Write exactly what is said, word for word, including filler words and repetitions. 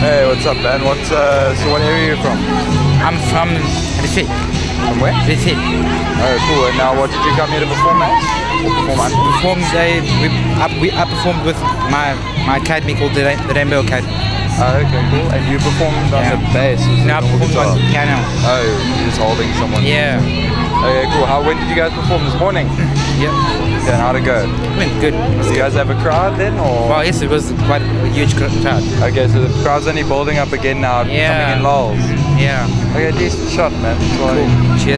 Hey, what's up, man? What's uh, so what area are you from? I'm from Rishit. From where? Rishit. Oh, cool. And now, what did you come here to perform at? Or perform under? Performed, they, we, I, we, I performed with my my academy called the, the Rainbow Academy. Oh, okay, cool. And you performed on Yeah. the bass? Was it No, I normal performed guitar? on the piano. Oh, you're just holding someone. Yeah. Okay, cool. How when did you guys perform this morning? Yep. Yeah, and how'd it go? It went good. Do you guys have a crowd then, or? Well, yes, it was quite a huge cr- crowd. Okay, so the crowd's only building up again now, Yeah. coming in lulls. Yeah. Okay, decent shot, man. Cool. Cheers.